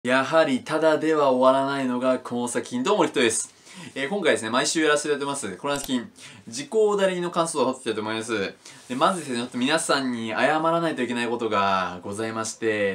やはりただでは終わらないのがこの作品。どうもリトです。今回ですね、毎週やらせていただいてます、この作品、時効だりの感想を掘っていきたいと思います。でまずですね、ちょっと皆さんに謝らないといけないことがございまして、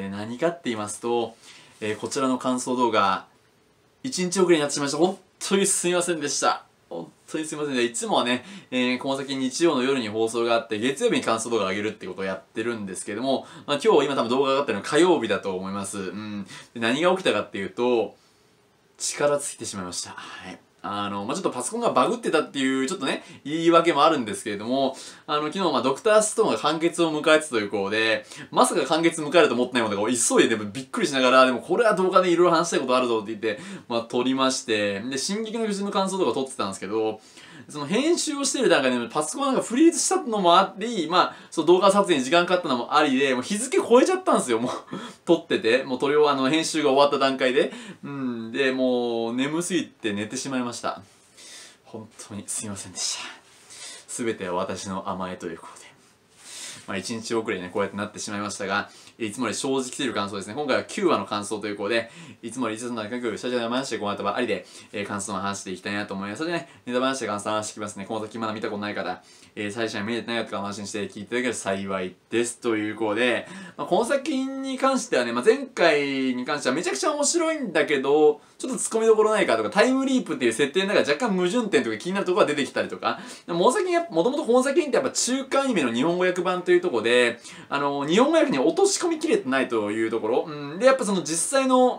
何かって言いますと、こちらの感想動画、1日遅れになってしまいました。本当にすみませんでした。本当にすみませんね。いつもはね、この先日曜の夜に放送があって、月曜日に感想動画を上げるってことをやってるんですけども、今多分動画が上がったのは火曜日だと思います。で何が起きたかっていうと、力尽きてしまいました。はい。ちょっとパソコンがバグってたっていう、ちょっとね、言い訳もあるんですけれども、昨日、ドクターストーンが完結を迎えてたということで、まさか完結迎えると思ってないので、急いでびっくりしながら、でもこれは動画でいろいろ話したいことあるぞって言って、撮りまして、で、進撃の巨人の感想とか撮ってたんですけど、その編集をしてる段階でパソコンがフリーズしたのもあり、その動画撮影に時間かかったのもありで、もう日付超えちゃったんですよ、もう撮ってて。もう撮り終わ、編集が終わった段階で。で、もう眠すぎて寝てしまいました。本当にすいませんでした。すべては私の甘えということで。1日遅れにね、こうやってなってしまいましたが、いつもより正直すぎる感想ですね。今回は9話の感想ということで、いつもより一つの長く、スタジオで話してこうなったばありで、感想を話していきたいなと思います。それでね、ネタ話で感想を話していきますね。この先まだ見たことない方、最初に見れてない方とか安心して聞いていただけると幸いです。ということで、この作品に関してはね、前回に関してはめちゃくちゃ面白いんだけど、ちょっと突っ込みどころないかとか、タイムリープっていう設定の中で若干矛盾点とか気になるところが出てきたりとか、もともとこの作品ってやっぱ中華アニメの日本語訳版というところで、日本語訳に落とし込みきれてないというところ、で、やっぱその実際の、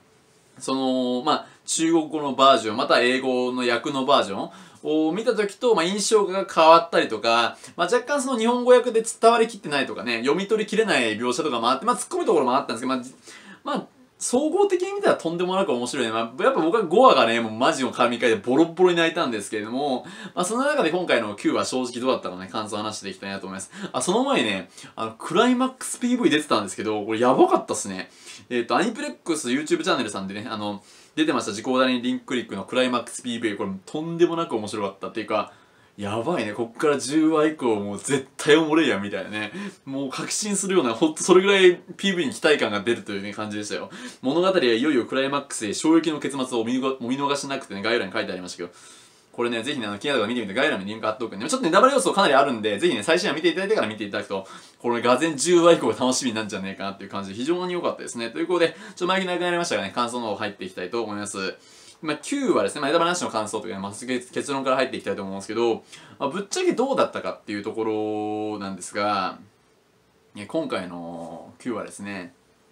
中国語のバージョン、または英語の訳のバージョンを見たときと、印象が変わったりとか、若干その日本語訳で伝わりきってないとかね、読み取りきれない描写とかもあって、突っ込むところもあったんですけど、総合的に見たらとんでもなく面白いね。やっぱ僕は5話がね、もうマジの神回でボロッボロに泣いたんですけれども、その中で今回の9話正直どうだったかね、感想を話していきたいなと思います。その前にね、クライマックス PV 出てたんですけど、これやばかったっすね。アニプレックス YouTube チャンネルさんでね、出てました時効だにリンククリックのクライマックス PV、これとんでもなく面白かったっていうか、やばいね。こっから10話以降もう絶対おもれえやんみたいなね。もう確信するような、ほんとそれぐらい PV に期待感が出るというね感じでしたよ。物語はいよいよクライマックスで衝撃の結末を見逃しなくてね、概要欄に書いてありましたけど、これね、ぜひね、気になる方が見てみて、概要欄にリンク貼っておくんで、ちょっとネタバレ要素かなりあるんで、ぜひね、最新話見ていただいてから見ていただくと、これ、がぜん10話以降が楽しみなんじゃねえかなっていう感じで、非常に良かったですね。ということで、ちょっと前になくなりましたがね、感想の方入っていきたいと思います。9はですね、ネタバレなしの感想というか、結論から入っていきたいと思うんですけど、ぶっちゃけどうだったかっていうところなんですが、今回の9はですね、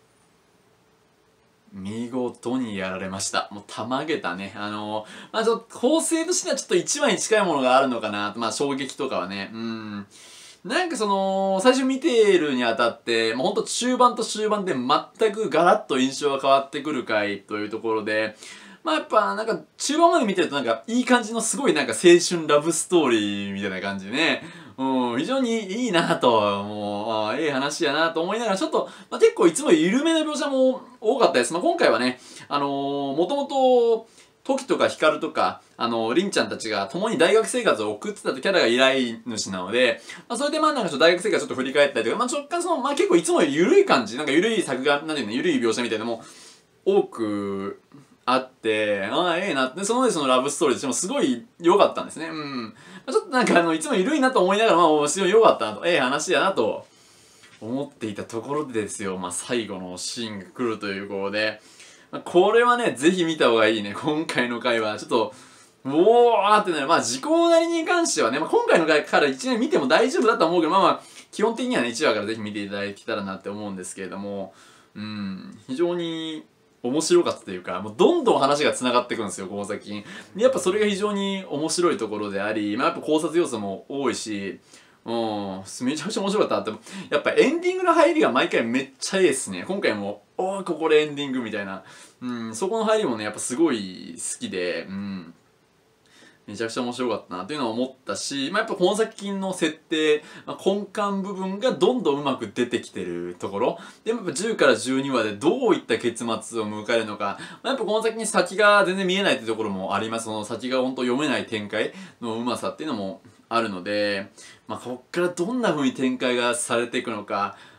見事にやられました。もうたまげたね。ちょっと構成としてはちょっと1話に近いものがあるのかな。衝撃とかはね。なんか最初見てるにあたって、ほんと中盤と終盤で全くガラッと印象が変わってくる回というところで、やっぱなんか中盤まで見てるといい感じのすごい青春ラブストーリーみたいな感じでね、非常にいいなと、もう、ええ話やなと思いながら、ちょっと、結構いつも緩めな描写も多かったです。今回はね、もともと、トキとかヒカルとか、リンちゃんたちが共に大学生活を送ってたキャラが依頼主なので、それでなんかちょっと大学生活ちょっと振り返ったりとか、若干結構いつもより緩い感じ、なんか緩い作画、なんていうの、緩い描写みたいなのも多くあって、ええなって、そのラブストーリーとしてもすごい良かったんですね。ちょっとなんかいつも緩いなと思いながら、非常に良かったなと、ええ話やなと思っていたところでですよ、最後のシーンが来るということで、これはね、ぜひ見た方がいいね。今回の回は。ちょっと、おーってなる。時効なりに関してはね、今回の回から1年見ても大丈夫だと思うけど、基本的にはね、1話からぜひ見ていただけたらなって思うんですけれども、非常に面白かったというか、もうどんどん話が繋がっていくんですよ、この作品。やっぱそれが非常に面白いところであり、やっぱ考察要素も多いし、めちゃくちゃ面白かったって。やっぱエンディングの入りが毎回めっちゃいいですね。今回も、ここでエンディングみたいな。そこの入りもね、やっぱすごい好きで、めちゃくちゃ面白かったなというのは思ったし、やっぱこの作品の設定、根幹部分がどんどんうまく出てきてるところ。でもやっぱ10から12話でどういった結末を迎えるのか、やっぱこの作品先が全然見えないってところもあります。その先が本当読めない展開のうまさっていうのもあるので、こっからどんな風に展開がされていくのか、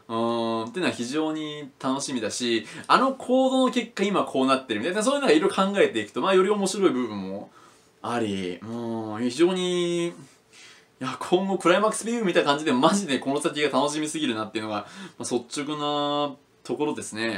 っていうのは非常に楽しみだし、あの行動の結果今こうなってるみたいな、そういうのがいろいろ考えていくと、まあより面白い部分もあり、非常に、いや、今後クライマックスビューみたいな感じでマジでこの先が楽しみすぎるなっていうのが、まあ、率直なところですね。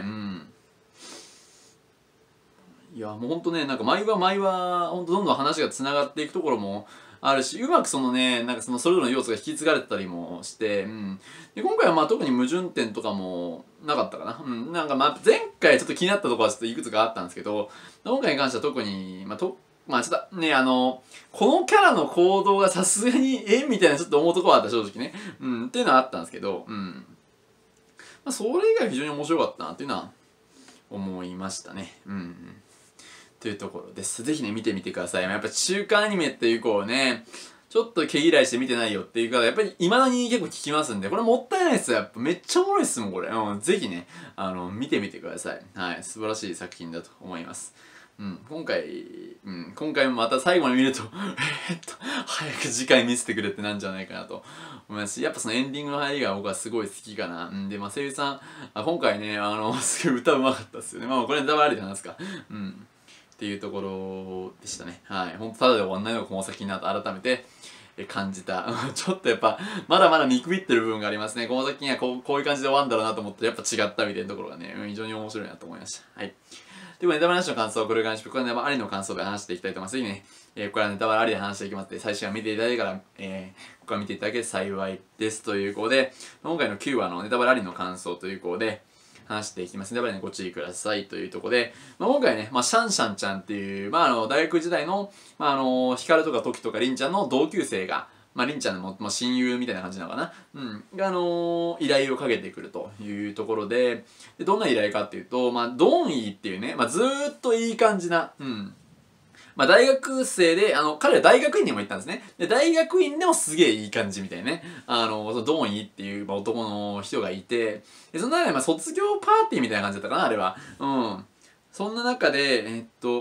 いや、もうほんとね、なんか毎話、ほんとどんどん話が繋がっていくところもあるし、うまくそのね、なんかそのそれぞれの要素が引き継がれてたりもして、で、今回はまあ特に矛盾点とかもなかったかな。なんかまあ前回ちょっと気になったところはちょっといくつかあったんですけど、今回に関しては特に、まあちょっとね、このキャラの行動がさすがに、みたいなちょっと思うところはあった、正直ね。っていうのはあったんですけど、まあそれ以外非常に面白かったなっていうのは思いましたね。というところです。ぜひね、見てみてください。やっぱ中華アニメっていう子をね、ちょっと毛嫌いして見てないよっていう方、やっぱり未だに結構聞きますんで、これもったいないですよ。やっぱめっちゃおもろいっすもん、これ。ぜひね、見てみてください。はい、素晴らしい作品だと思います。今回もまた最後まで見ると早く次回見せてくれってなんじゃないかなと思いますし、やっぱそのエンディングの入りが僕はすごい好きかな。で、まあ、声優さん、今回ね、すごい歌うまかったっすよね。まあ、これネタバレで話すか。っていうところでしたね。はい。ほんとただで終わんないのがこの先になと改めて感じた。ちょっとやっぱ、まだまだ見くびってる部分がありますね。この先にはこういう感じで終わるんだろうなと思って、やっぱ違ったみたいなところがね、非常に面白いなと思いました。はい。ということで、ネタバレなしの感想をこれからにして、これはネタバレありの感想で話していきたいと思います。ぜひね、これはネタバレありで話していきますので、最初は見ていただいてから、ここから見ていただけて幸いです。ということで、今回の9話のネタバレありの感想ということで、話していきます。ネタバレにご注意くださいというところで、今回ね、シャンシャンちゃんっていう、大学時代の、ヒカルとかトキとかリンちゃんの同級生が、リンちゃんの親友みたいな感じなのかなが、依頼をかけてくるというところで、どんな依頼かっていうと、ドンイーっていうね、ずーっといい感じな、大学生で、彼は大学院にも行ったんですね。で、大学院でもすげえいい感じみたいなね。そのドンイっていう、男の人がいて、で、その中で、卒業パーティーみたいな感じだったかな、あれは。そんな中で、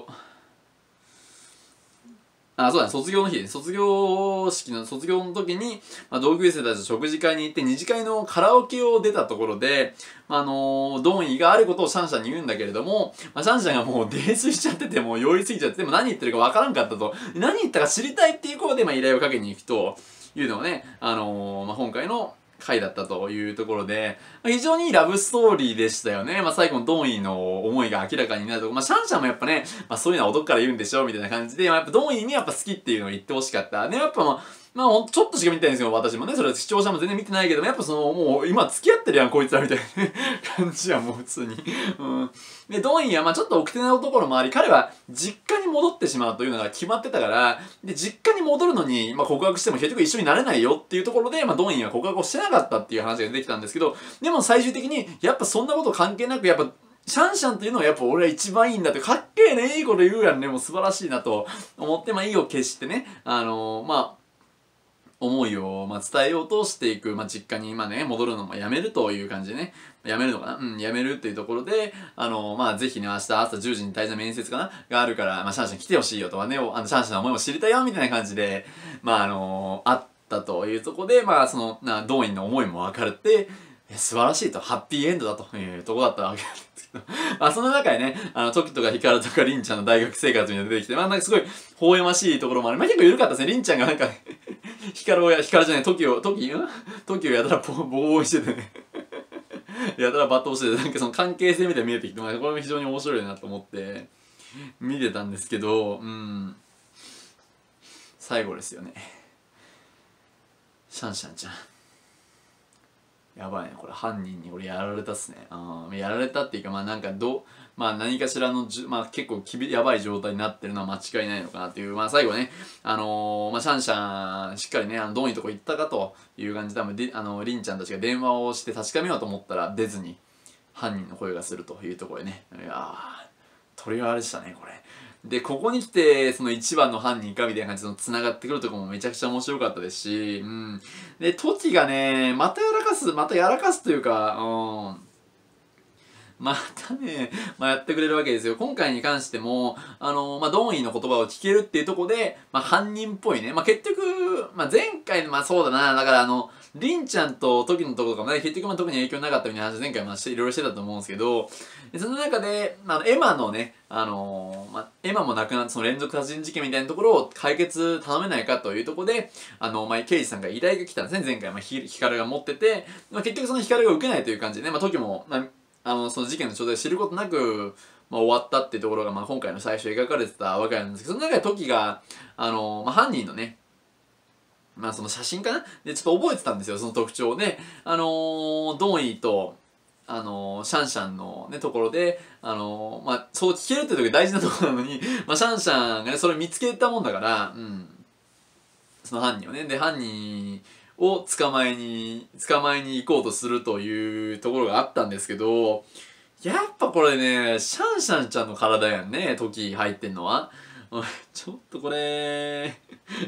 そうだね、卒業の日で、卒業式の卒業の時に、同級生たちと食事会に行って、二次会のカラオケを出たところで、ドンイがあることをシャンシャンに言うんだけれども、シャンシャンがもう泥酔しちゃってて、もう酔いすぎちゃってて、も何言ってるかわからんかったと。何言ったか知りたいっていうことで、依頼をかけに行くというのがね、今回の回だったというところで、非常にいいラブストーリーでしたよね。最後のドンイの思いが明らかになるところ、シャンシャンもやっぱね、そういうのは男から言うんでしょみたいな感じで、やっぱドンイにやっぱ好きっていうのを言ってほしかった。で、やっぱちょっとしか見てないんですよ、私もね。それは視聴者も全然見てないけども、やっぱもう今付き合ってるやん、こいつらみたいな感じはもう普通に。で、ドンイはちょっと奥手なところもあり、彼は実家に戻ってしまうというのが決まってたから、で、実家に戻るのに、告白しても結局一緒になれないよっていうところで、ドンイは告白をしてなかったっていう話が出てきたんですけど、でも最終的に、やっぱそんなこと関係なく、やっぱ、シャンシャンっていうのはやっぱ俺は一番いいんだって、かっけえね、いいこと言うやんね、もう素晴らしいなと思って、意を決してね、思いを伝えようとしていく、実家に戻るのもやめるという感じでね、やめるのかなやめるっていうところで、ぜひね、明日朝10時に大事な面接かながあるから、シャンシャン来てほしいよとかね、シャンシャンの思いも知りたいよ、みたいな感じで、あったというところで、ドンイの思いも分かるって、素晴らしいと、ハッピーエンドだというところだったわけなんですけど、その中でね、トキとかヒカルとかリンちゃんの大学生活みたいなの出てきて、なんかすごい、微笑ましいところもある。結構緩かったですね。リンちゃんがなんかね、ヒカルじゃない、トキをやたらボーボーしててねやたら罵倒してて、なんかその関係性みたいに見えてきて、これも非常に面白いなと思って、見てたんですけど、最後ですよね。シャンシャンちゃん。やばいね、これ犯人に俺やられたっすね。やられたっていうか、なんか何かしらの結構やばい状態になってるのは間違いないのかなっていう、最後ね、シャンシャン、しっかりね、どういうとこ行ったかという感じで、リンちゃんたちが電話をして確かめようと思ったら出ずに、犯人の声がするというところでね、いやー、鳥はあれでしたね、これ。で、ここに来て、その一番の犯人かみたいな感じで繋がってくるところもめちゃくちゃ面白かったですし、で、トキがね、またやらかすというか、またね、やってくれるわけですよ。今回に関しても、ドンイの言葉を聞けるっていうところで、犯人っぽいね。結局、前回、そうだな、だからりんちゃんと時のところとかもね、結局特に影響なかったみたいな話前回いろいろしてたと思うんですけど、でその中で、エマのね、エマも亡くなったその連続殺人事件みたいなところを解決頼めないかというところで、刑事さんが依頼が来たんですね、前回、ヒカルが持ってて、結局そのヒカルが受けないという感じでね、時も、その事件の詳細を知ることなく、終わったっていうところが、今回の最初描かれてたわけなんですけど、その中で時が、犯人のね、その写真かなで、ちょっと覚えてたんですよ、その特徴で。ドンイと、シャンシャンのね、ところで、そう聞けるって時大事なところなのに、シャンシャンがね、それ見つけたもんだから、その犯人をね、で、犯人を捕まえに行こうとするというところがあったんですけど、やっぱこれね、シャンシャンちゃんの体やんね、時入ってんのは。ちょっとこれ、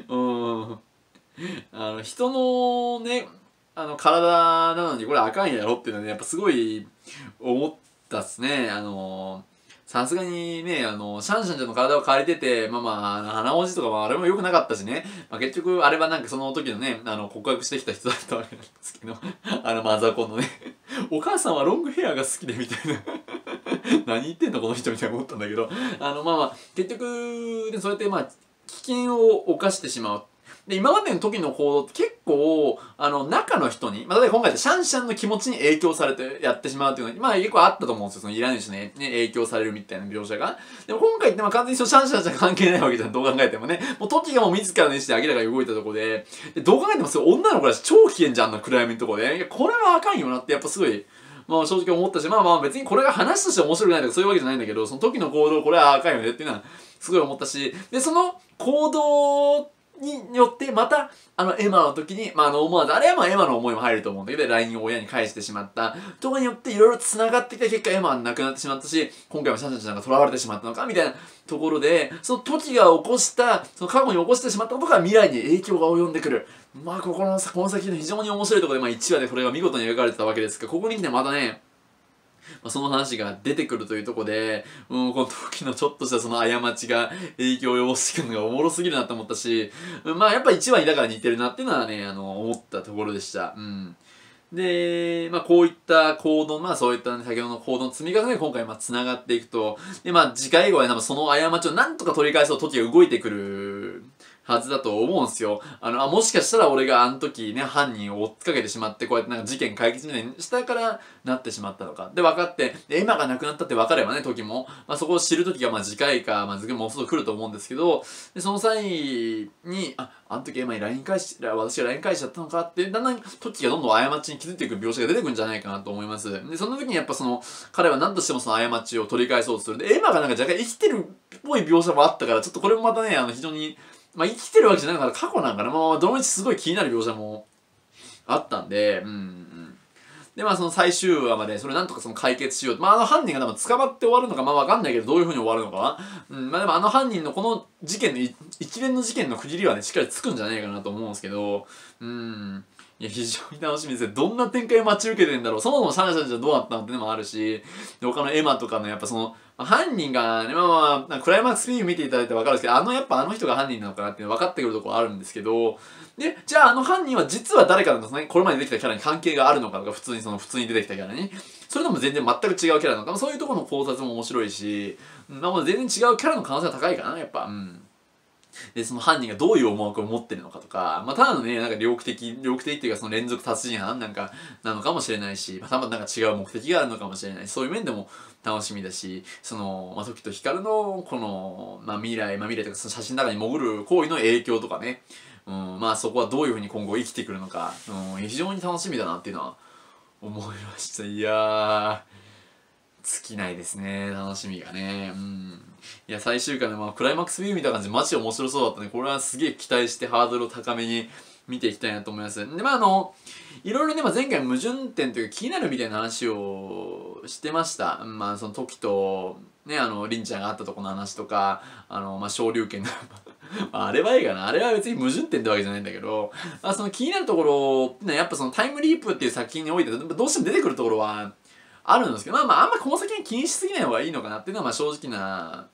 人のね、体なのにこれあかんやろっていうのはね、やっぱすごい思ったっすね。さすがにね、シャンシャンちゃんの体を借りてて、鼻文字とかあれも良くなかったしね。結局、あれはなんかその時のね、告白してきた人だったわけなんですけど、マザコンのね、お母さんはロングヘアが好きでみたいな。何言ってんのこの人みたいな思ったんだけど、結局、ね、そうやって危険を冒してしまう。で、今までの時の行動って結構、中の人に、例えば今回でシャンシャンの気持ちに影響されてやってしまうっていうのが、結構あったと思うんですよ。その依頼主ね、影響されるみたいな描写が。でも今回って完全にシャンシャンじゃ関係ないわけじゃん、どう考えてもね。もう時がもう自らの意思で明らかに動いたところで、どう考えてもそれ女の子だし超危険じゃん、あんな暗闇のところで。いや、これはあかんよなってやっぱすごい、正直思ったし、別にこれが話として面白くないとかそういうわけじゃないんだけど、その時の行動、これはあかんよねっていうのはすごい思ったし、で、その行動によってまたエマの時に思わずあれはエマの思いも入ると思うんだけど LINE を親に返してしまったとかによっていろいろ繋がってきた結果エマは亡くなってしまったし今回もシャンシャンちゃんが囚われてしまったのかみたいなところでその時が起こしたその過去に起こしてしまったことが未来に影響が及んでくるこの先の非常に面白いところで1話でこれが見事に描かれてたわけですがここに来てまたねその話が出てくるというところで、この時のちょっとしたその過ちが影響を及ぼしてくるのがおもろすぎるなと思ったし、やっぱ一話にだから似てるなっていうのはね、思ったところでした。で、こういった行動、そういった、ね、先ほどの行動の積み重ねで今回繋がっていくと、で、次回以後はその過ちをなんとか取り返そう時が動いてくるはずだと思うんですよ。もしかしたら俺があの時ね、犯人を追っかけてしまって、こうやってなんか事件解決みたいにしたからなってしまったのか。で、分かって、で、エマが亡くなったって分かればね、時も、そこを知る時が次回か、もうすぐ来ると思うんですけど、で、その際に、あの時エマに LINE 返し、私が LINE 返しちゃったのかって、だんだん時がどんどん過ちに気づいていく描写が出てくるんじゃないかなと思います。で、その時にやっぱ彼は何としてもその過ちを取り返そうとする。で、エマがなんか若干生きてるっぽい描写もあったから、ちょっとこれもまたね、非常に、生きてるわけじゃないから過去なんかな、どのみちすごい気になる描写もあったんで、で、その最終話まで、それなんとか解決しよう。犯人が多分捕まって終わるのか、わかんないけど、どういう風に終わるのかな。でも犯人のこの事件の、一連の事件の区切りはね、しっかりつくんじゃないかなと思うんですけど、いや、非常に楽しみですね。どんな展開待ち受けてんだろう。そもそもシャンシャンじゃどうなったのってのもあるし、で、他のエマとかのやっぱ犯人がね、クライマックス P 見ていただいて分かるんですけど、やっぱあの人が犯人なのかなって分かってくるところあるんですけど、で、じゃあ犯人は実は誰かなんですね。これまで出てきたキャラに関係があるのかとか、普通に出てきたキャラに。それとも全然全く違うキャラなのか、そういうところの考察も面白いし、もう全然違うキャラの可能性が高いかな、やっぱ。で、その犯人がどういう思惑を持ってるのかとか、ただのね、なんか猟奇的っていうかその連続殺人犯なんかなのかもしれないし、多分なんか違う目的があるのかもしれない。そういう面でも楽しみだし、時と光のこの、未来というかその写真の中に潜る行為の影響とかね、そこはどういうふうに今後生きてくるのか、非常に楽しみだなっていうのは思いました。いやー、尽きないですね、楽しみがね。いや、最終回のクライマックスビューみたいな感じでマジで面白そうだったね。これはすげえ期待してハードルを高めに見ていきたいなと思います。で、いろいろね、前回矛盾点というか気になるみたいな話をしてました。その時と、ね、りんちゃんが会ったとこの話とか、昇竜拳のあれは映画な。あれは別に矛盾点ってわけじゃないんだけど、その気になるところ、やっぱタイムリープっていう作品において、どうしても出てくるところは、あるんですけど、あんまこの先に気にしすぎない方がいいのかなっていうのは正直なと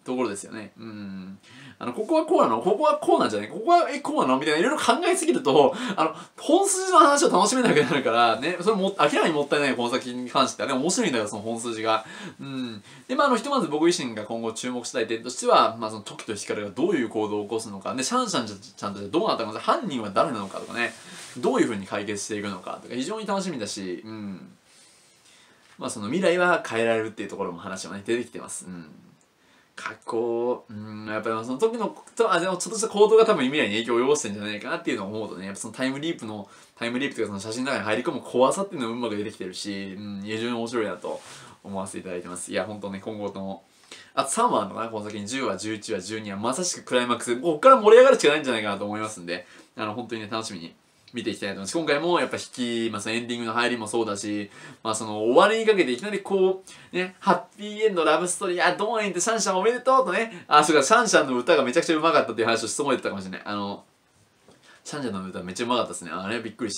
ところですよね。ここはこうなの、ここはこうなんじゃない、ここはこうなのみたいないろいろ考えすぎると、本筋の話を楽しめなくなるから、ね、それも、明らかにもったいない、この作品に関してはね、面白いんだよ、その本筋が。で、ひとまず僕自身が今後注目したい点としては、その時と光がどういう行動を起こすのか、で、シャンシャンちゃんとどうなったのか、犯人は誰なのかとかね、どういう風に解決していくのかとか、非常に楽しみだし、その未来は変えられるっていうところも話もね、出てきてます。過去、やっぱりその時のでもちょっとした行動が多分未来に影響を及ぼしてんじゃないかなっていうのを思うとね、やっぱそのタイムリープというかその写真の中に入り込む怖さっていうのがうまく出てきてるし、非常に面白いなと思わせていただいてます。いや、本当ね、今後とも。あと3話あるのかな、この先に10話、11話、12話、まさしくクライマックス、ここから盛り上がるしかないんじゃないかなと思いますんで、本当にね、楽しみに見ていきたいと思います。今回もやっぱそのエンディングの入りもそうだし、その終わりにかけていきなりこう、ね、ハッピーエンドラブストーリー、ドーンってシャンシャンおめでとうとね、そうか、シャンシャンの歌がめちゃくちゃうまかったっていう話をしそうも言ってたかもしれない。シャンシャンの歌めっちゃうまかったですね。あれびっくりした。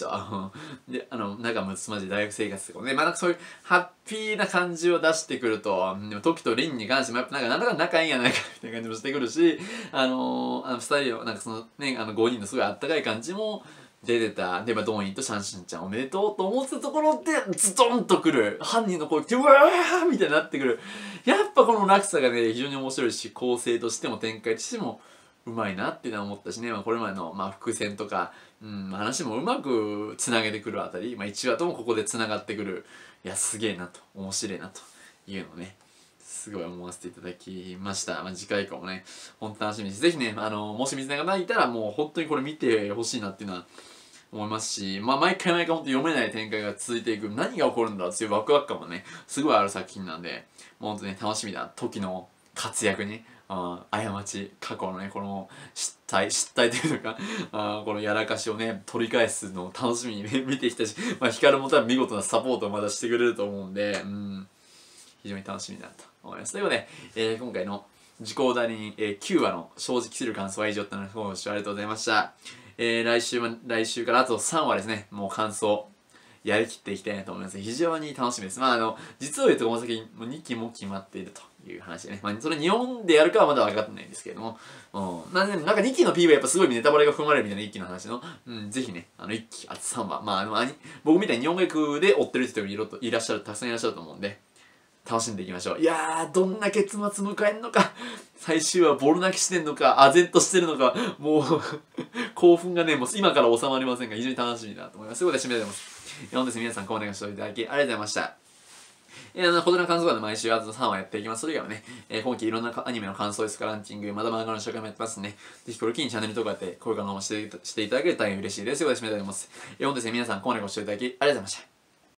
で、仲睦まじい大学生活とかね、なんかそういうハッピーな感じを出してくると、でもトキとリンに関してもやっぱなんだか仲いいんやないかみたいな感じもしてくるし、二人を、なんかそのね、5人のすごいあったかい感じも出てた。で、ドーインとシャンシャンちゃんおめでとうと思ってたところで、ズドンとくる。犯人の声ってうわーみたいになってくる。やっぱこの落差がね、非常に面白いし、構成としても展開としても、うまいなっていうのは思ったしね、これまでの、伏線とか、話もうまくつなげてくるあたり、1話ともここでつながってくる、いや、すげえなと、面白いなというのをね、すごい思わせていただきました。次回以降もね、本当楽しみです。ぜひね、もし見てない方いたら、もう本当にこれ見てほしいなっていうのは思いますし、毎回本当読めない展開が続いていく、何が起こるんだっていうワクワク感もね、すごいある作品なんで、もう本当に楽しみだ。時の活躍に。過ち、過去のね、この失態というか、このやらかしをね、取り返すのを楽しみにね、見てきたし、ヒカルも多分見事なサポートをまだしてくれると思うんで、非常に楽しみだと思います。ということで、今回の時効代理人、9話の正直する感想は以上となります。ご視聴ありがとうございました。来週からあと3話ですね、もう感想、やりきっていきたいなと思います。非常に楽しみです。実を言うとこの先2期も決まっているという話でね。それ日本でやるかはまだ分かってないんですけれども。なんか2期の PV はやっぱすごいネタバレが含まれるみたいな1期の話の。ぜひね、1期、あと3話。僕みたいに日本語訳で追ってる人もたくさんいらっしゃると思うんで、楽しんでいきましょう。いやー、どんな結末迎えんのか。最終話ボロ泣きしてんのか、唖然としてるのか、もう興奮がね、もう今から収まりませんが、非常に楽しみだと思います。ということで締めてます。本日皆さんこうお願いしていただきありがとうございました。こちらの感想は毎週あと3話やっていきます。それ以外はね、今期いろんなアニメの感想ですかランキング、まだ漫画の紹介もやってますんで、ぜひこれを機にチャンネルとかやって声から伸ばしていただけると大変嬉しいです。ということで締めたいと思います。本日皆さんここまでご視聴いただきありがとうございました。